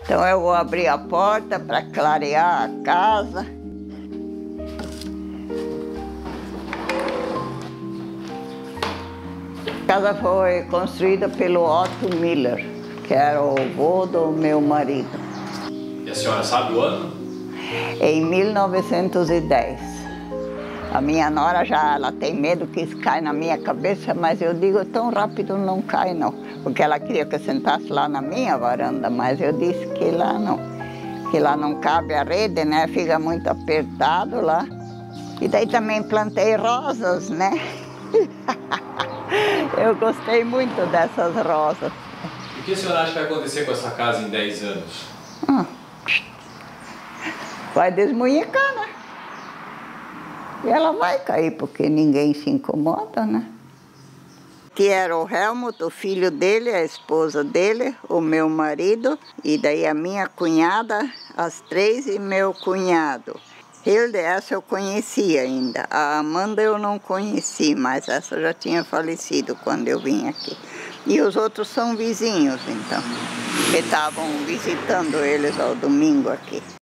Então eu vou abrir a porta para clarear a casa. A casa foi construída pelo Otto Miller, que era o avô do meu marido. E a senhora sabe o ano? Em 1910. A minha nora ela tem medo que isso caia na minha cabeça, mas eu digo, tão rápido não cai não. Porque ela queria que eu sentasse lá na minha varanda, mas eu disse que lá não cabe a rede, né? Fica muito apertado lá. E daí também plantei rosas, né? Eu gostei muito dessas rosas. E o que a senhora acha que vai acontecer com essa casa em 10 anos? Vai desmunhecar, né? E ela vai cair, porque ninguém se incomoda, né? Que era o Helmut, o filho dele, a esposa dele, o meu marido, e daí a minha cunhada, as três, e meu cunhado. Hilde, essa eu conhecia ainda. A Amanda eu não conheci, mas essa já tinha falecido quando eu vim aqui. E os outros são vizinhos, então, que estavam visitando eles ao domingo aqui.